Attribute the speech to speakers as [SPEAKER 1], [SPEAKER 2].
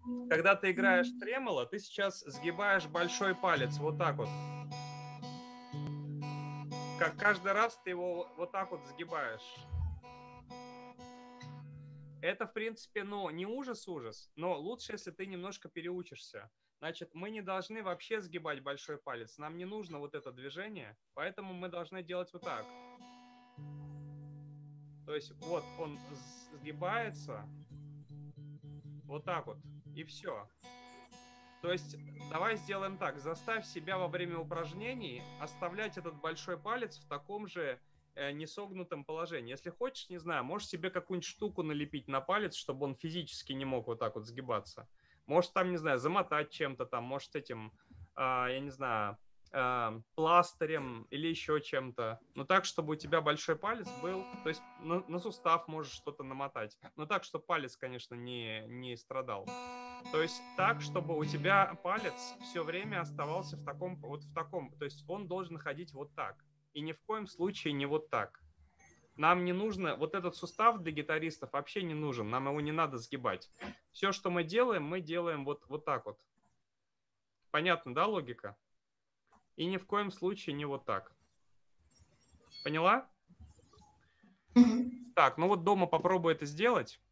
[SPEAKER 1] когда ты играешь тремоло, ты сейчас сгибаешь большой палец вот так вот. Как каждый раз ты его вот так вот сгибаешь. Это, в принципе, ну, не ужас-ужас, но лучше, если ты немножко переучишься. Значит, мы не должны вообще сгибать большой палец. Нам не нужно вот это движение, поэтому мы должны делать вот так. То есть вот он сгибается вот так вот, и все. То есть давай сделаем так. Заставь себя во время упражнений оставлять этот большой палец в таком же несогнутом положении. Если хочешь, не знаю, можешь себе какую-нибудь штуку налепить на палец, чтобы он физически не мог вот так вот сгибаться. Может там, не знаю, замотать чем-то там, может этим, я не знаю, пластырем или еще чем-то. Но так, чтобы у тебя большой палец был, то есть на сустав можешь что-то намотать. Но так, чтобы палец, конечно, не страдал. То есть так, чтобы у тебя палец все время оставался в таком, вот в таком, то есть он должен ходить вот так. И ни в коем случае не вот так. Нам не нужно, вот этот сустав для гитаристов вообще не нужен, нам его не надо сгибать. Все, что мы делаем вот так вот. Понятно, да, логика? И ни в коем случае не вот так. Поняла? Так, ну вот дома попробуй это сделать.